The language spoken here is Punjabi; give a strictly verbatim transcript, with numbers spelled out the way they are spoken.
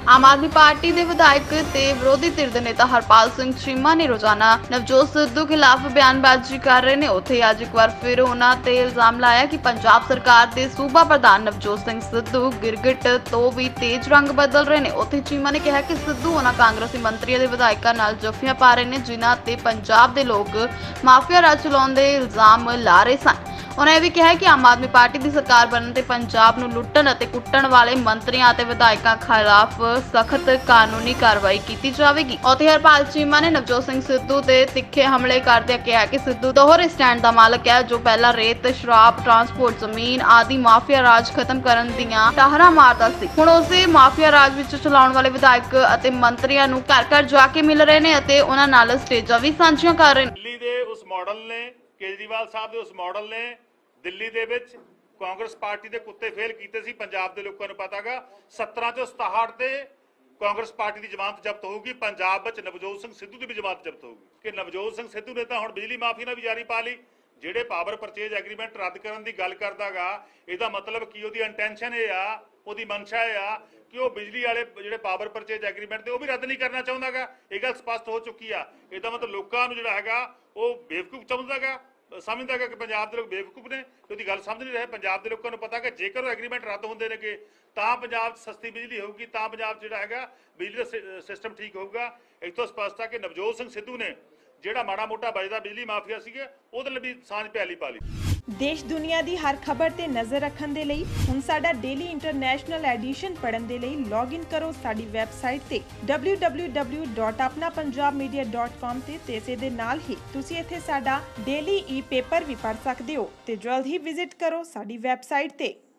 ਆਮ ਆਦਮੀ ਪਾਰਟੀ ਦੇ ਵਿਧਾਇਕ ਤੇ ਵਿਰੋਧੀ ਧਿਰ ਦੇ ਨੇਤਾ ਹਰਪਾਲ ਸਿੰਘ ਚੀਮਾ ਨੇ ਰੋਜ਼ਾਨਾ ਨਵਜੋਤ ਸਿੱਧੂ ਖਿਲਾਫ ਬਿਆਨਬਾਜ਼ੀ ਕਰ ਰਹੇ ਨੇ। ਉੱਥੇ ਅੱਜ ਇੱਕ ਵਾਰ ਫਿਰ ਉਹਨਾਂ ਤੇ ਇਲਜ਼ਾਮ ਲਾਇਆ ਕਿ ਪੰਜਾਬ ਸਰਕਾਰ ਦੇ ਸੂਬਾ ਪ੍ਰਧਾਨ ਨਵਜੋਤ ਸਿੰਘ ਸਿੱਧੂ ਗਿਰਗਿਟ ਤੋਂ ਵੀ ਤੇਜ਼ ਰੰਗ ਬਦਲ ਰਹੇ ਨੇ। ਉੱਥੇ ਚੀਮਾ ਨੇ ਕਿਹਾ ਕਿ ਸਿੱਧੂ ਉਹਨਾਂ ਕਾਂਗਰਸੀ ਮੰਤਰੀਆਂ ਦੇ ਵਿਧਾਇਕਾਂ ਨਾਲ ਜੱਫੀਆਂ ਪਾ ਰਹੇ ਨੇ ਜਿਨ੍ਹਾਂ ਤੇ ਪੰਜਾਬ ਦੇ ਲੋਕ ਮਾਫੀਆ ਰਾਜ ਚਲਾਉਣ ਦੇ ਇਲਜ਼ਾਮ ਲਾ ਰਹੇ ਸਨ। उन्होंने यह भी कहा कि आम आदमी पार्टी की सरकार बनने ते पंजाब नूं लुट्टण अते कुट्टण वाले मंत्रियों अते विधायकों खिलाफ सख्त कानूनी कार्रवाई की जाएगी। उत्थे हरपाल चीमा ने नवजोत सिंह सिद्धू ते तिखे हमले करदे कहा कि सिद्धू दोहरे स्टैंड का मालक है जो पहला रेत शराब ट्रांसपोर्ट जमीन आदि माफिया राज खत्म करन दीआं टाहरां मारदा सी। हुण उसे माफिया राज विच चलाउण वाले विधायक अते मंत्रियों नूं घर घर जाके मिल रहे ने अते उन्हां नाल स्टेजां भी सांझीआं कर रहे ने। दिल्ली दे उस मॉडल ने केजरीवाल साहब दे उस मॉडल ने दिल्ली दे विच कांग्रेस पार्टी दे कुत्ते फेल कीते सी। पंजाब दे लोकां नूं पता गा सत्रह चों सताहठ ते कांग्रेस पार्टी की जमानत जब्त होगी। पंजाब विच नवजोत सिंह सिद्धू की भी जमानत जब्त होगी कि नवजोत सिंह सिद्धू ने तो हुण बिजली माफी ने भी जारी पा ली। ਜਿਹੜੇ ਪਾਵਰ ਪਰਚੇਜ ਐਗਰੀਮੈਂਟ ਰੱਦ ਕਰਨ ਦੀ ਗੱਲ ਕਰਦਾਗਾ ਇਹਦਾ ਮਤਲਬ ਕੀ ਉਹਦੀ ਇੰਟੈਂਸ਼ਨ ਇਹ ਆ ਉਹਦੀ ਮਨਸ਼ਾ ਇਹ ਆ ਕਿ ਉਹ ਬਿਜਲੀ ਵਾਲੇ ਜਿਹੜੇ ਪਾਵਰ ਪਰਚੇਜ ਐਗਰੀਮੈਂਟ ਤੇ ਉਹ ਵੀ ਰੱਦ ਨਹੀਂ ਕਰਨਾ ਚਾਹੁੰਦਾਗਾ। ਇਹ ਗੱਲ ਸਪਸ਼ਟ ਹੋ ਚੁੱਕੀ ਆ। ਇਹਦਾ ਮਤਲਬ ਲੋਕਾਂ ਨੂੰ ਜਿਹੜਾ ਹੈਗਾ ਉਹ ਬੇਵਕੂਫ ਸਮਝਦਾਗਾ ਸਮਝਦਾ ਹੈ कि पंजाब के लोग बेवकूफ ने उसकी गल समझ नहीं रहे। पंजाब के लोगों को पता कि जेकर वो एग्रीमेंट रद्द होंगे ने तो पंजाब सस्ती बिजली होगी तो पंजाब जो है बिजली का सिस्टम ठीक होगा। एक तो स्पष्ट है कि नवजोत सिंह सिद्धू ने ਜਿਹੜਾ ਮਾੜਾ ਮੋਟਾ ਬਜਦਾ ਬਿਜਲੀ ਮਾਫੀਆ ਸੀਗੇ ਉਹਦੇ ਲਈ ਵੀ ਸਾਂਝ ਪਿਆਲੀ ਪਾ ਲਈ। ਦੇਸ਼ ਦੁਨੀਆ ਦੀ ਹਰ ਖਬਰ ਤੇ ਨਜ਼ਰ ਰੱਖਣ ਦੇ ਲਈ ਹੁਣ ਸਾਡਾ ਡੇਲੀ ਇੰਟਰਨੈਸ਼ਨਲ ਐਡੀਸ਼ਨ ਪੜ੍ਹਨ ਦੇ ਲਈ ਲੌਗਇਨ ਕਰੋ ਸਾਡੀ ਵੈਬਸਾਈਟ ਤੇ ਡਬਲਿਊ ਡਬਲਿਊ ਡਬਲਿਊ ਡਾਟ ਆਪਣਾ ਪੰਜਾਬ ਮੀਡੀਆ ਡਾਟ ਕਾਮ ਤੇ ਤੇ ਇਸੇ ਦੇ ਨਾਲ ਹੀ ਤੁਸੀਂ ਇੱਥੇ ਸਾਡਾ ਡੇਲੀ ਈ ਪੇਪਰ ਵੀ ਪੜ੍ਹ ਸਕਦੇ ਹੋ ਤੇ ਜਲਦ ਹੀ ਵਿਜ਼ਿਟ ਕਰੋ ਸਾਡੀ ਵੈਬਸਾਈਟ ਤੇ।